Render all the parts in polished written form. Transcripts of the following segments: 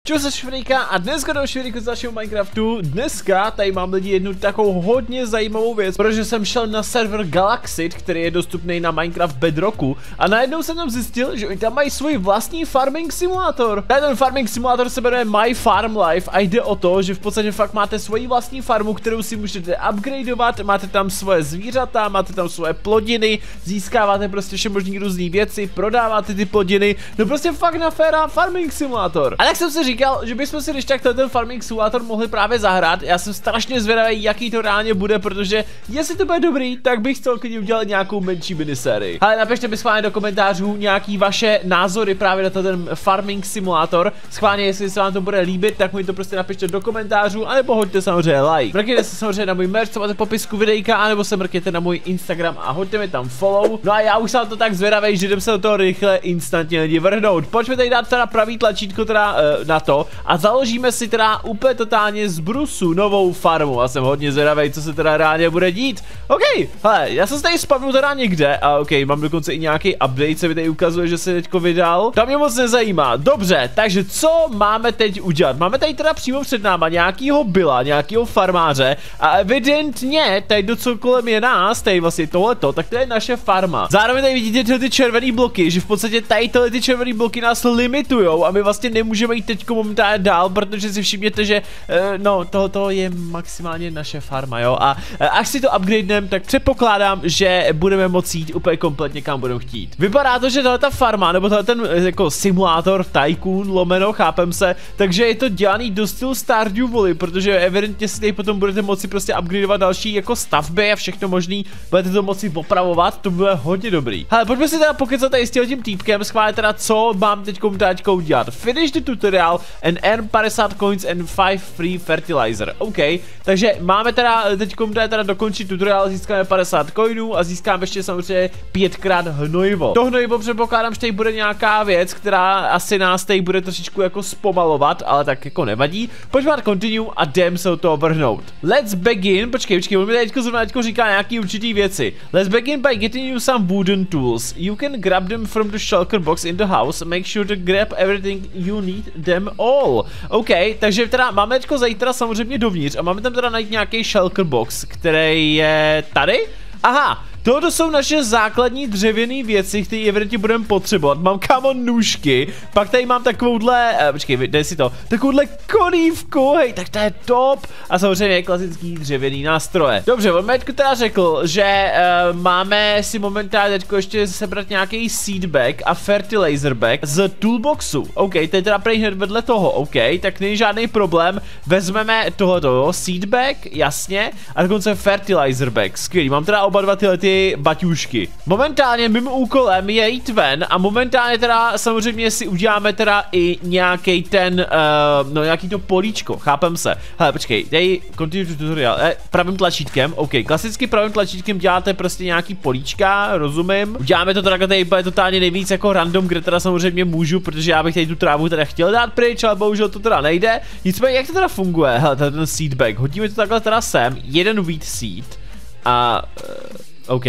Čau, jsem Švrejka a dneska do Švrejku z našeho Minecraftu. Dneska tady mám lidi jednu takovou hodně zajímavou věc, protože jsem šel na server Galaxit, který je dostupný na Minecraft Bedrocku a najednou jsem tam zjistil, že oni tam mají svůj vlastní farming simulátor. Ten farming simulátor se jmenuje My Farm Life a jde o to, že v podstatě fakt máte svoji vlastní farmu, kterou si můžete upgradeovat, máte tam svoje zvířata, máte tam svoje plodiny, získáváte prostě všemožný různý věci, prodáváte ty plodiny, no prostě fakt na féra farming simulátor. A tak jsem si říkal, že bychom si když tak ten farming simulátor mohli právě zahrát. Já jsem strašně zvědavý, jaký to reálně bude, protože jestli to bude dobrý, tak bych chtěl klidně udělat nějakou menší minisérii. Ale napište mi schválně do komentářů nějaký vaše názory právě na ten farming simulátor. Schválně, jestli se vám to bude líbit, tak mi to prostě napište do komentářů, anebo hoďte samozřejmě like. Mrkněte se samozřejmě na můj merch, co máte v popisku videjka, anebo se mrkněte na můj Instagram a hoďte mi tam follow. No a já už jsem to tak zvědavý, že jdem se do toho rychle instantně lidi vrhnout. Pojďme tady dát teda pravý tlačítko teda na to a založíme si teda úplně totálně z brusu novou farmu. Já jsem hodně zvědavý, co se teda reálně bude dít. OK, hele, já jsem se tady spavnul teda někde a OK, mám dokonce i nějaký update, se mi tady ukazuje, že se teďko vydal. To mě moc nezajímá. Dobře, takže co máme teď udělat? Máme tady teda přímo před náma nějakýho byla, nějakýho farmáře a evidentně tady do co kolem je nás, tady vlastně tohleto, tak to je naše farma. Zároveň tady vidíte ty červené bloky, že v podstatě tady ty červené bloky nás limitujou a my vlastně nemůžeme jít teďko momentálně dál, protože si všimněte, že no, tohoto je maximálně naše farma, jo, a až si to upgradeneme, tak předpokládám, že budeme moci jít úplně kompletně kam budeme chtít. Vypadá to, že tato farma, nebo ten jako simulátor Tycoon lomeno, chápem se, takže je to dělaný do stylu Stardew Valley, protože evidentně si tady potom budete moci prostě upgradeovat další jako stavby a všechno možný, budete to moci opravovat, to bude hodně dobrý. Hele, pojďme si teda pokecat tady s tím týpkem, schválně teda, co mám teďko udělat. Finish the tutorial and earn 50 coins and 5 free fertilizer. OK, takže máme teda teďkom teda dokončit tutoriál, získáme 50 coinů a získáme ještě samozřejmě 5x hnojivo. To hnojivo předpokládám, že tady bude nějaká věc, která asi nás tady bude trošičku jako zpomalovat, ale tak jako nevadí. Pojďme na continue a jdem se od toho vrhnout. Let's begin, počkej, on mi teďko říká nějaký určitý věci. Let's begin by getting you some wooden tools. You can grab them from the shulker box in the house. Make sure to grab everything you need them all. OK, takže teda máme teďko zajít teda samozřejmě dovnitř a máme tam teda najít nějaký shulker box, který je tady. Aha, tohle jsou naše základní dřevěné věci, které evidentně budeme potřebovat. Mám kámo nůžky, pak tady mám takovouhle, počkej, dej si to, takovouhle konívku, hej, tak to je top. A samozřejmě klasický dřevěný nástroje. Dobře, on mi teda řekl, že máme si momentálně teďko ještě sebrat nějaký seed bag a fertilizer bag z toolboxu. OK, to je teda prej hned vedle toho, OK, tak není žádný problém. Vezmeme tohleto, seed bag, jasně, a dokonce fertilizer bag, skvělý, mám teda oba dva ty baťůžky. Momentálně mým úkolem je jít ven a momentálně teda samozřejmě si uděláme teda i nějaký ten, no nějaký to políčko, chápem se. Hele, počkej, dej continue tutorial, pravým tlačítkem, OK, klasicky pravým tlačítkem děláte prostě nějaký políčka, rozumím. Uděláme to teda tady totálně nejvíc jako random, kde teda samozřejmě můžu, protože já bych tady tu trávu teda chtěl dát pryč, ale bohužel to teda nejde. Nicméně, jak to teda funguje, hele, ten seed bag, hodíme to takhle teda sem, jeden wheat seed a OK,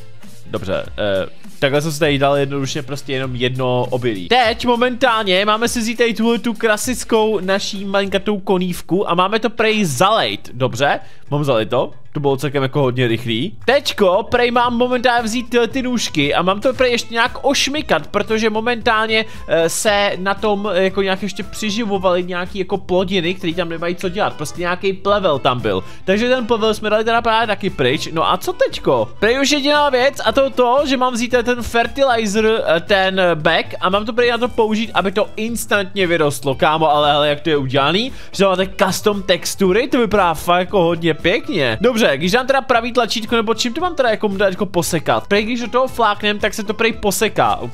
dobře, takhle jsem si tady dal jednoduše prostě jenom jedno obilí. Teď momentálně máme si vzít tady tu klasickou naší malinkatou konívku a máme to prej zalejt, dobře, mám zalejt to bylo celkem jako hodně rychlý. Teďko prej mám momentálně vzít ty nůžky a mám to prej ještě nějak ošmikat, protože momentálně se na tom jako nějak ještě přiživovaly nějaký jako plodiny, které tam nemají co dělat, prostě nějaký plevel tam byl. Takže ten plevel jsme dali teda právě taky pryč. No a co teďko? Prej už jediná věc a to, že mám vzít ten fertilizer, ten bag a mám to prej na to použít, aby to instantně vyrostlo, kámo, ale hele, jak to je udělaný, že máte custom textury, to vypadá fakt jako hodně pěkně. Dobře, když dám teda pravý tlačítko, nebo čím to mám teda jako posekat? Prej, když do toho fláknem, tak se to prej poseká, OK?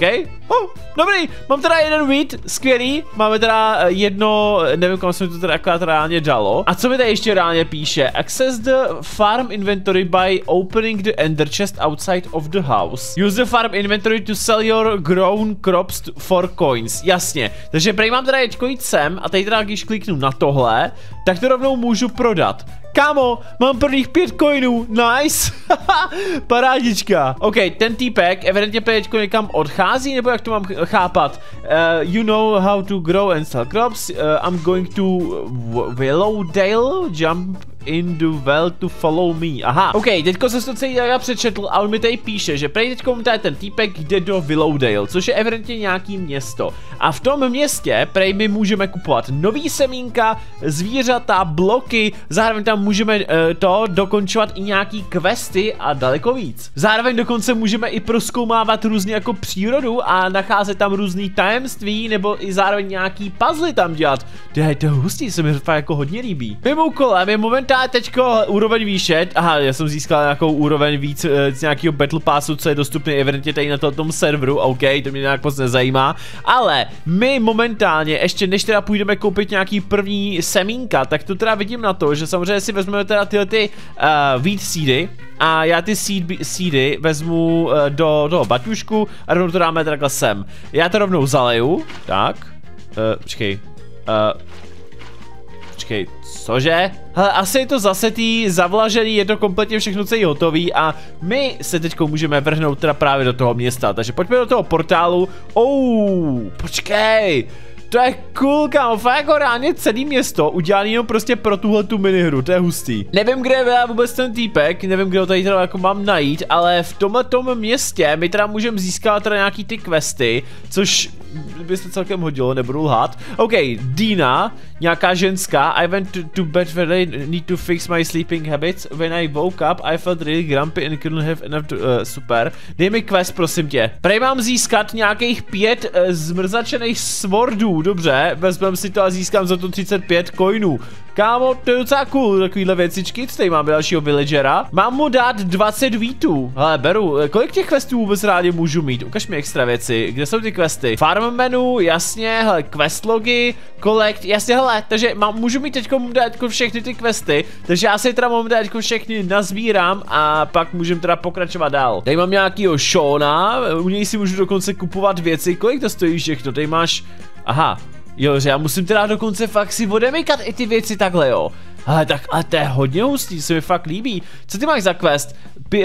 Dobrý, mám teda jeden wheat, skvělý, máme teda jedno, nevím, kam se mi to teda akorát reálně dalo. A co mi tady ještě reálně píše? Access the farm inventory by opening the ender chest outside of the house. Use the farm inventory to sell your grown crops for coins. Jasně, takže prej mám teda jít sem a tady teda, když kliknu na tohle, tak to rovnou můžu prodat. Kámo, mám prvních 5 coinů, nice. Parádička. OK, ten týpek evidentně teďko někam odchází, nebo jak to mám chápat? You know how to grow and sell crops. I'm going to Willowdale, jump in the well to follow me. Aha, OK, teďko jsem to celý přečetl a on mi tady píše, že prej teďko ten týpek jde do Willowdale, což je evidentně nějaký město. A v tom městě prej my můžeme kupovat nový semínka, zvířata, bloky, zároveň tam můžeme dokončovat i nějaký questy a daleko víc. Zároveň dokonce můžeme i prozkoumávat různě jako přírodu a nacházet tam různý tajemství, nebo i zároveň nějaký puzzle tam dělat. To je hustý, se mi fakt jako hodně líbí. Mým úkolem je momentálně teďko úroveň výše. Aha, já jsem získal nějakou úroveň víc z nějakého Battle Passu, co je dostupný evidentně tady na tom serveru, OK, to mě nějak moc nezajímá, ale my momentálně, ještě než teda půjdeme koupit nějaký první semínka, tak to teda vidím na to, že samozřejmě si vezmeme teda tyhle ty wheat seedy a já ty seedy vezmu do baťušku a rovnou to dáme takhle sem. Já to rovnou zaleju, tak, počkej, cože? Hele, asi je to zasetý, zavlažený, je to kompletně všechno celý hotový a my se teďko můžeme vrhnout teda právě do toho města, takže pojďme do toho portálu. Počkej, to je cool, kámo, fakt jako reálně celý město udělaný jenom prostě pro tuhletu minihru, to je hustý. Nevím, kde je vůbec ten týpek, nevím, kde ho tady teda jako mám najít, ale v tomhletom městě my teda můžeme získat teda nějaký ty questy, což by se celkem hodilo, nebudu lhát. OK, Dina, nějaká ženská. I went to bed when I need to fix my sleeping habits. When I woke up, I felt really grumpy and couldn't have enough to, super. Dej mi quest, prosím tě. Prej mám získat nějakých 5 zmrzačených swordů, dobře. Vezmem si to a získám za to 35 coinů. Kámo, to je docela cool, takovýhle věcičky, co tady máme dalšího villagera. Mám mu dát 20 vítů. Hele, beru, kolik těch questů vůbec rádi můžu mít? Ukaž mi extra věci, kde jsou ty questy? Farm menu, jasně, hele, quest logy, collect, jasně, hele, takže můžu mít teďko všechny ty questy, takže já si teda teďko všechny nazbírám a pak můžeme teda pokračovat dál. Tady mám nějakýho Shona, u něj si můžu dokonce kupovat věci, kolik to stojí všechno, tady máš, aha. Jo, že já musím teda dokonce fakt si odemykat i ty věci takhle, jo. Ale to je hodně hustý, se mi fakt líbí. Co ty máš za quest?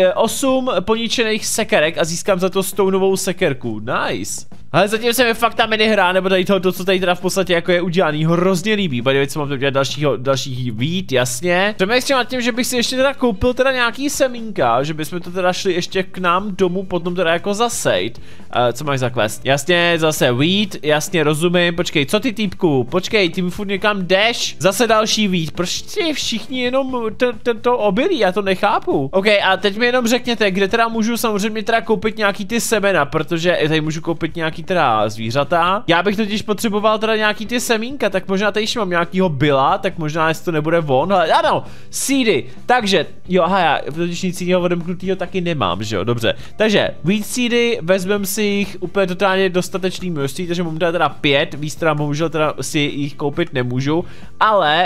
8 poničených sekerek a získám za to stoneovou sekerku. Nice. Ale zatím se mi fakt ta minihra, nebo tady to, co tady teda v podstatě jako je udělaný, hrozně líbí. Podívejte, co mám tady dalších vít, jasně. Přemýšlím nad tím, že bych si ještě teda koupil teda nějaký semínka, že bychom to teda šli ještě k nám domů, potom teda jako zasejt. Co máš za quest? Jasně, zase wheat, jasně, rozumím. Počkej, co ty týpku? Počkej, ty mi furt někam jdeš? Zase další wheat. Proč ti všichni jenom to obilí? Já to nechápu. OK, a teď mi jenom řekněte, kde teda můžu samozřejmě teda koupit nějaký ty semena, protože tady můžu koupit nějaký teda zvířata. Já bych totiž potřeboval teda nějaký ty semínka, tak možná tady ještě mám nějakýho byla, tak možná jestli to nebude on. Ale ano, seedy. Takže, jo, aha, já totiž nic jiného odemknutýho taky nemám, že jo, dobře. Takže, wheat seedy, vezmem si jich úplně totálně dostatečný množství, takže mám teda 5, víc teda bohužel teda si jich koupit nemůžu, ale,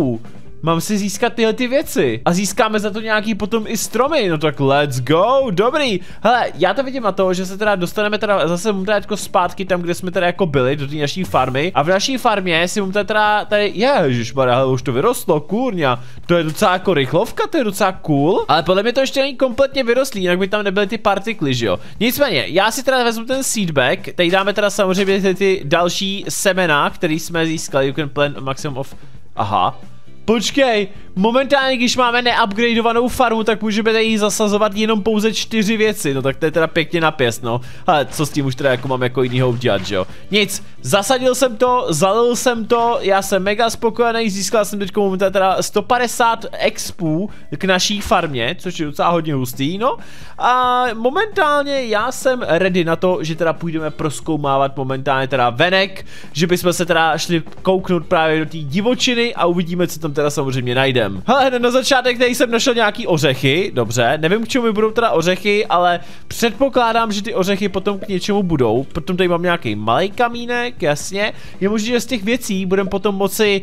mám si získat tyhle ty věci a získáme za to nějaký potom i stromy, no tak let's go, dobrý. Hele, já to vidím na to, že se teda dostaneme teda zase jako zpátky tam, kde jsme teda jako byli, do té naší farmy a v naší farmě si mám teda tady, ježišmarja, hele, už to vyrostlo, kurňa, to je docela jako rychlovka, to je docela cool, ale podle mě to ještě není kompletně vyrostlý, jinak by tam nebyly ty partikly, že jo. Nicméně, já si teda vezmu ten seedbag, tady dáme teda samozřejmě ty další semena, který jsme získali, you can plant a maximum of, aha. Počkej, momentálně, když máme neupgradeovanou farmu, tak můžeme tady zasazovat jenom pouze 4 věci, no tak to je teda pěkně na pěst, no. Ale co s tím už teda jako mám jako jinýho udělat, že jo. Nic, zasadil jsem to, zalil jsem to, já jsem mega spokojený, získal jsem teď momentálně teda 150 expů k naší farmě, což je docela hodně hustý, no. A momentálně já jsem ready na to, že teda půjdeme prozkoumávat momentálně teda venek, že bychom se teda šli kouknout právě do té divočiny a uvidíme, co tam teda samozřejmě najdem. Hele, na začátek tady jsem našel nějaký ořechy, dobře, nevím, k čemu mi budou teda ořechy, ale předpokládám, že ty ořechy potom k něčemu budou. Potom tady mám nějaký malý kamínek, jasně. Je možné, že z těch věcí budeme potom moci,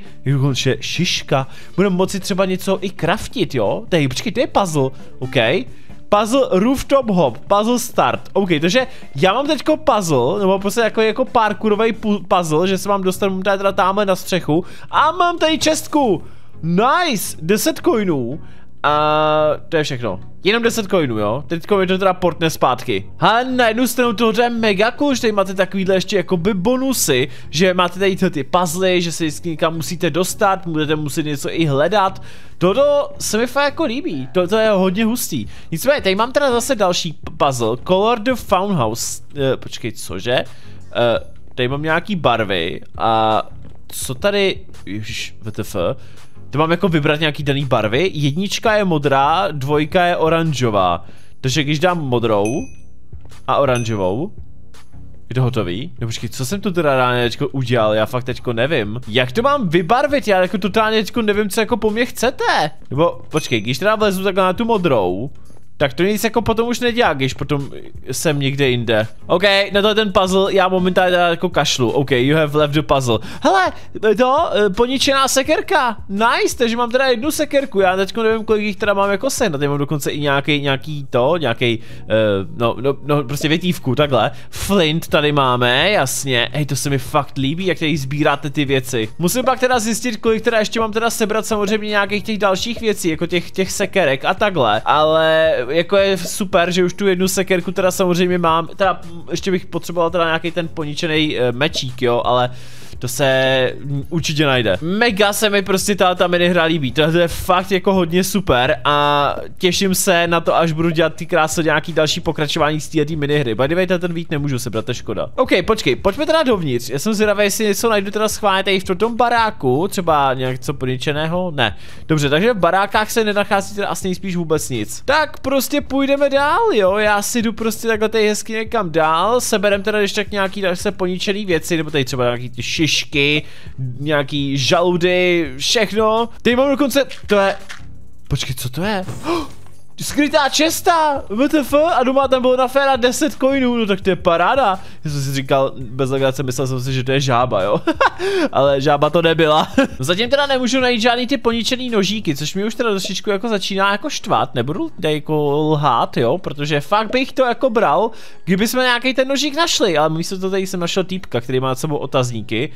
šiška, budeme moci třeba něco i craftit, jo? Tady, počkej, to je puzzle, OK. Puzzle Rooftop Hop, puzzle start. OK, takže já mám teďko puzzle, nebo prostě jako parkourový puzzle, že se mám dostat teda tamhle na střechu a mám tady čestku. Nice, 10 coinů. A to je všechno. Jenom 10 coinů, jo? Teďko mi to teda portne zpátky. A na jednu stranu tohle je mega cool, že tady máte takovýhle ještě jakoby bonusy, že máte tady ty puzzle, že se vždycky někam musíte dostat, budete muset něco i hledat. Toto se mi fakt jako líbí, to je hodně hustý. Nicméně, tady mám teda zase další puzzle, Color the Farmhouse. Počkej, cože? Tady mám nějaký barvy a co tady, ježiš, WTF. To mám jako vybrat nějaký daný barvy. Jednička je modrá, dvojka je oranžová. Takže když dám modrou a oranžovou, je to hotový? No počkej, co jsem tu teda reálně teďko udělal? Já fakt teďko nevím. Jak to mám vybarvit? Já jako totálně teďko nevím, co jako po mně chcete. Nebo počkej, když teda vlezu takhle na tu modrou, tak to nic jako potom už nedělá, když potom jsem někde jinde. OK, na to ten puzzle já momentálně teda jako kašlu. OK, you have left the puzzle. Hele, poničená sekerka. Nice, takže mám teda jednu sekerku. Já teďko nevím, kolik jich teda mám jako sehnat. Já mám dokonce i nějaký prostě větívku, takhle. Flint tady máme, jasně. Hej, to se mi fakt líbí, jak tady sbíráte ty věci. Musím pak teda zjistit, kolik teda ještě mám teda sebrat samozřejmě nějakých těch dalších věcí, jako těch sekerek a takhle. Ale jako je super, že už tu jednu sekerku teda samozřejmě mám, teda ještě bych potřeboval teda nějaký ten poničený mečík, jo, ale to se určitě najde. Mega se mi prostě ta minihra líbí, to je fakt jako hodně super a těším se na to, až budu dělat ty krásné nějaký další pokračování z této minihry. By the way, ten víc nemůžu sebrat, to je škoda. OK, počkej, pojďme teda dovnitř, já jsem zvědavý, jestli něco najdu teda schválně tady v tom baráku, třeba něco poničeného, ne. Dobře, takže v barákách se nenachází teda asi nejspíš vůbec nic. Tak prostě půjdeme dál, jo, já si jdu prostě takhle tady hezky někam dál, seberem teda ještě tak nějaký se poničený věci, nebo tady třeba nějaký ty šišky, nějaký žaludy, všechno. Tady mám dokonce, to je, počkej, co to je? Skrytá česta, WTF, a doma tam bylo na féra 10 coinů, no tak to je paráda. Já jsem si říkal, bez legrace, myslel jsem si, že to je žába, jo. Ale žába to nebyla. No zatím teda nemůžu najít žádný ty poničený nožíky, což mi už teda trošičku jako začíná jako štvát, nebudu tady jako lhát, jo, protože fakt bych to jako bral, kdyby jsme nějaký ten nožík našli, ale místo toho tady jsem našel týpka, který má nad sebou otazníky.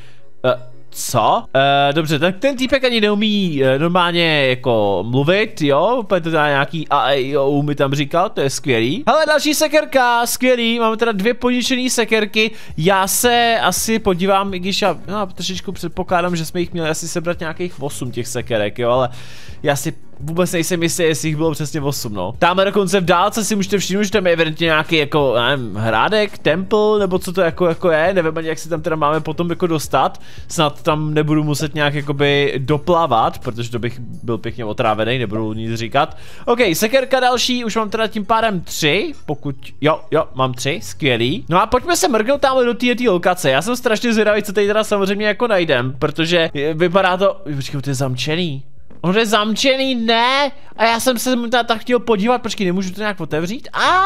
Co? Dobře, tak ten týpek ani neumí normálně jako mluvit, jo? Úplně to teda nějaký a mi tam říkal, to je skvělý. Hele, další sekerka, skvělý, máme teda 2 poničené sekerky. Já se asi podívám, i když já trošičku předpokládám, že jsme jich měli asi sebrat nějakých 8 těch sekerek, jo, ale já si vůbec nejsem jistý, jestli jich bylo přesně 8, no. Tamhle dokonce v dálce si můžete všimnout, že tam je evidentně nějaký jako, nevím, hrádek, temple, nebo co to jako je, nevím ani jak si tam teda máme potom jako dostat. Snad tam nebudu muset nějak jakoby doplavat, protože to bych byl pěkně otrávený, nebudu nic říkat. OK, sekerka další, už mám teda tím pádem 3, pokud, jo, mám 3, skvělý. No a pojďme se mrknout tamhle do této lokace, já jsem strašně zvědavý, co tady teda samozřejmě jako najdem, protože vypadá to, počkej, to je zamčený. On je zamčený, ne? A já jsem se tak chtěl podívat, počkej, nemůžu to nějak otevřít?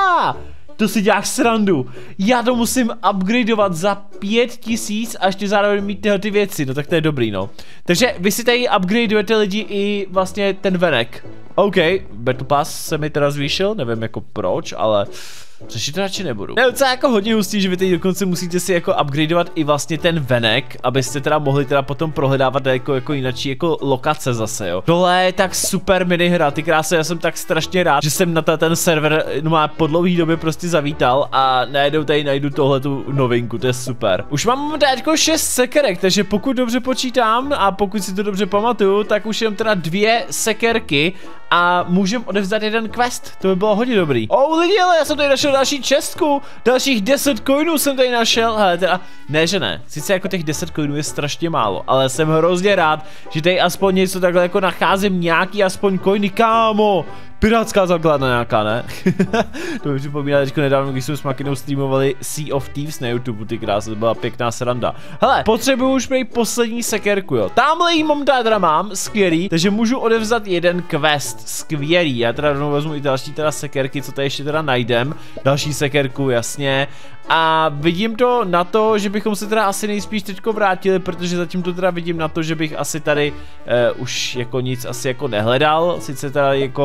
To si děláš srandu. Já to musím upgradeovat za 5000 a ještě zároveň mít tyhle ty věci, no tak to je dobrý, no. Takže vy si tady upgradeujete lidi i vlastně ten venek. OK, Battle Pass se mi teda zvýšil, nevím jako proč, ale řešit to radši nebudu. Je docela jako hodně hustý, že vy teď dokonce musíte si jako upgradeovat i vlastně ten venek, abyste teda mohli teda potom prohledávat jako jinačí jako lokace zase, jo. Tohle je tak super minihra, ty krásy, já jsem tak strašně rád, že jsem na ten server má po dlouhý době prostě zavítal a najednou tady najdu tohletu novinku, to je super. Už mám teda jako 6 sekerek, takže pokud dobře počítám a pokud si to dobře pamatuju, tak už jenom teda 2 sekerky a můžem odevzdat jeden quest, to by bylo hodně dobrý. Lidi, ale já jsem tady našel další čestku, dalších 10 coinů jsem tady našel, hele teda, ne že ne, sice jako těch 10 coinů je strašně málo, ale jsem hrozně rád, že tady aspoň něco takhle jako nacházím, nějaký aspoň coiny, kámo. Pirátská základna nějaká, ne? To mi připomíná teďko nedávno, když jsme s Makinou streamovali Sea of Thieves na YouTube, ty krásy, to byla pěkná sranda. Hele, potřebuju už mít poslední sekerku, jo. Tamhle jí teda mám, skvělý, takže můžu odevzdat jeden quest, skvělý. Já teda rovnou vezmu i další teda sekerky, co tady ještě teda najdem. Další sekerku, jasně. A vidím to na to, že bychom se teda asi nejspíš teďko vrátili, protože zatím to teda vidím na to, že bych asi tady už jako nic asi jako nehledal, sice teda jako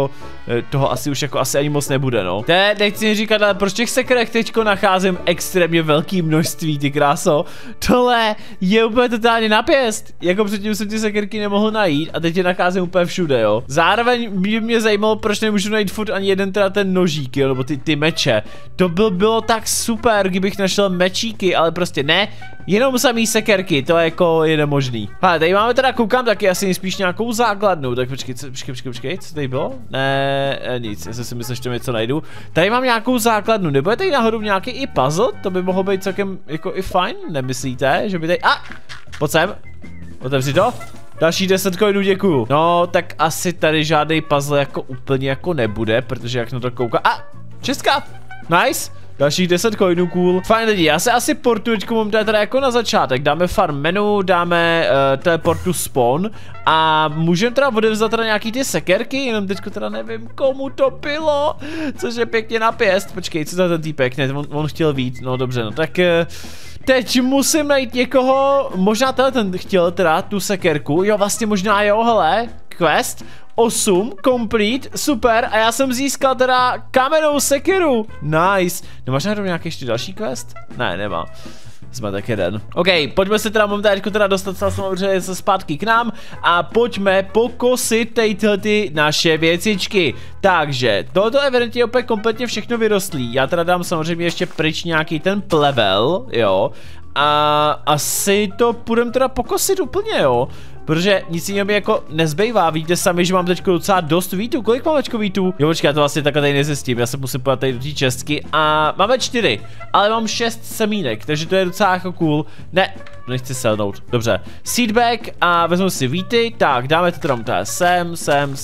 toho asi už jako ani moc nebude, no. Nechci říkat, ale proč těch sekerek teďko nacházím extrémně velký množství, ty kráso. Tohle je úplně totálně napěst. Jako předtím jsem ty sekerky nemohl najít a teď je nacházím úplně všude, jo. Zároveň mě zajímalo, proč nemůžu najít furt ani jeden teda ten nožík, jo, nebo ty meče. To bylo tak super, kdybych našel mečíky, ale prostě ne. Jenom samý sekerky, to jako je nemožný. Hele, tady máme teda, koukám taky asi nejspíš nějakou základnu, tak počkej, co tady bylo? Ne, nic, já si myslím, že tam něco najdu. Tady mám nějakou základnu, nebo je tady náhodou nějaký i puzzle? To by mohlo být celkem jako i fajn, nemyslíte? Že by tady, pojď sem, otevři to. Další 10 coinů, děkuju. No, tak asi tady žádný puzzle jako úplně jako nebude, protože jak na to kouká. Česká, nice. Dalších 10 coinů, cool. Fajn lidi, já se asi portu teďku mám teda jako na začátek. Dáme farm menu, dáme teleportu spawn a můžeme teda odevzat teda nějaký ty sekerky, jenom teďko teda nevím, komu to bylo, což je pěkně napěst. Počkej, co to ten týpek, ne, on chtěl víc, no dobře, no tak teď musím najít někoho, možná ten chtěl teda tu sekerku, jo vlastně možná jo, hele, quest 8, complete, super, a já jsem získal teda kamennou sekeru, nice. Nemáš náhodou nějaký ještě další quest? Ne, nemá. Jsme tak jeden. OK, pojďme se teda momentálně teda dostat samozřejmě zpátky k nám a pojďme pokosit ty naše věcičky. Takže, tohoto evidentně je opět kompletně všechno vyrostlý. Já teda dám samozřejmě ještě pryč nějaký ten plevel, jo. A asi to půjdeme teda pokosit úplně, jo. Protože nic jiného mi jako nezbývá, víte sami, že mám teď docela dost vítů. Kolik mám teďko vítů? Jo, počkej, já to vlastně takhle tady nezjistím, já se musím podívat tady do té čestky. A máme 4, ale mám 6 semínek, takže to je docela jako cool. Ne, nechci selnout, dobře. Seedbag a vezmu si víty, tak dáme to teda sem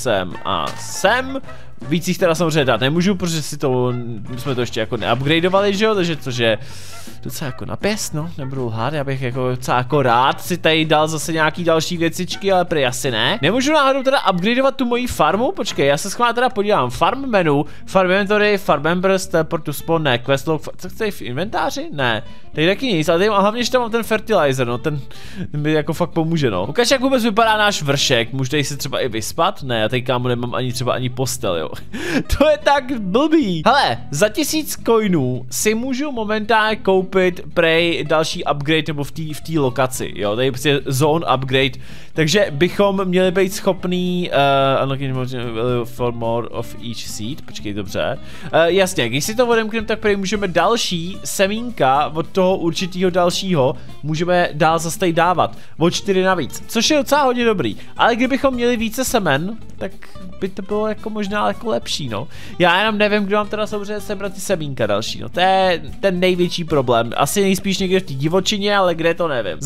a sem. Víc jich teda samozřejmě dát nemůžu, protože jsme to ještě jako neupgradeovali, že jo, takže což je docela jako napěst, no, nebudu lhát, já bych jako docela jako rád si tady dal zase nějaký další věcičky, ale prý asi ne. Nemůžu náhodou teda upgradeovat tu moji farmu, počkej, já se schválně teda podívám, farm menu, farm inventory, farm members, teleport to spawn, ne, quest log, co chce v inventáři? Ne, tady taky nic, ale tady mám, hlavně, že tam mám ten fertilizer, no, ten mi jako fakt pomůže, no. Ukaž, jak vůbec vypadá náš vršek, můžete si třeba i vyspat? Ne, já tady kámo nemám ani postel, jo. To je tak blbý. Hele, za 1000 coinů si můžu momentálně koupit prej další upgrade nebo v té lokaci, jo, tady je prostě zone upgrade, takže bychom měli být schopný for more of each seed, počkej, dobře, jasně, když si to odemkneme, tak prej můžeme další semínka od toho určitého dalšího, můžeme dál zase tady dávat, o 4 navíc, což je docela hodně dobrý, ale kdybychom měli více semen, tak by to bylo jako možná jako lepší, no. Já jenom nevím, kdo mám teda samozřejmě sebrat ty semínka další, no. To je ten největší problém. Asi nejspíš někde v té divočině, ale kde to nevím.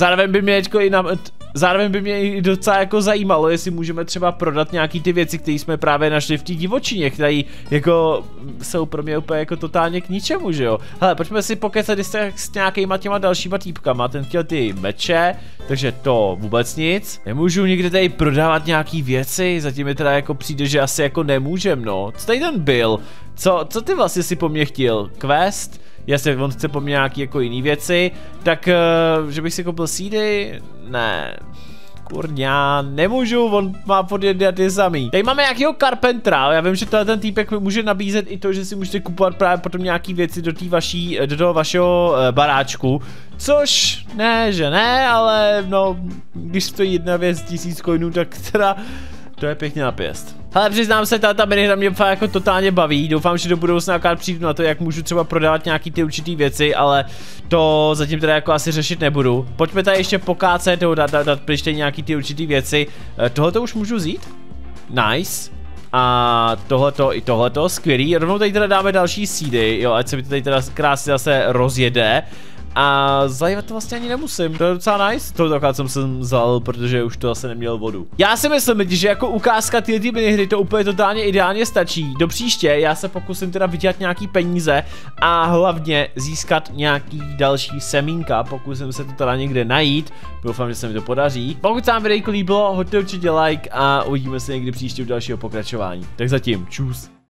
Zároveň by mě i docela jako zajímalo, jestli můžeme třeba prodat nějaký ty věci, které jsme právě našli v té divočině, které jako jsou pro mě úplně jako totálně k ničemu, že jo. Hele, pojďme si pokecat s nějakýma těma dalšíma týpkama, ten chtěl ty meče, takže to vůbec nic. Nemůžu někde tady prodávat nějaký věci, zatím mi teda jako přijde, že asi jako nemůžem, no. Co tady ten byl? Co ty vlastně si po mně chtěl? Quest? Jasně, on chce po mně nějaký jako jiný věci, tak že bych si koupil seedy? Ne. Kurňa, nemůžu, on má podjet ty samý. Tady máme nějakýho carpentera, já vím, že ten týpek může nabízet i to, že si můžete kupovat právě potom nějaký věci do toho vašeho baráčku. Což, ne, že ne, ale no, když stojí jedna věc 1000 coinů, tak teda to je pěkně napěst. Ale přiznám se, ta minihra mě fakt jako totálně baví, doufám, že do budoucna přijdu na to, jak můžu třeba prodávat nějaký ty určitý věci, ale to zatím teda jako asi řešit nebudu. Pojďme tady ještě pokácet, dát pryč nějaký ty určitý věci. Tohleto už můžu vzít? Nice. A tohleto i tohleto, skvělý. Rovnou tady teda dáme další seedy, jo, ať se mi to tady teda krásně zase rozjede. A zajímat to vlastně ani nemusím, to je docela nice. To takhle jsem vzal, protože už to zase neměl vodu. Já si myslím, že jako ukázka ty minihry to úplně totálně ideálně stačí. Do příště já se pokusím teda vydělat nějaký peníze a hlavně získat nějaký další semínka, pokusím se to teda někde najít. Doufám, že se mi to podaří. Pokud se vám videjko líbilo, hoďte určitě like a uvidíme se někdy příště u dalšího pokračování. Tak zatím, čus.